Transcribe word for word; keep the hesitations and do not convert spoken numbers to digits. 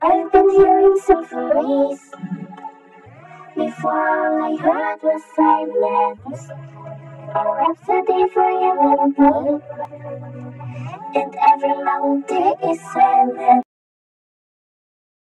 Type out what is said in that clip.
I've been hearing symphonies. Before all I heard was silence. A rhapsody for you and me. And every melody is silent.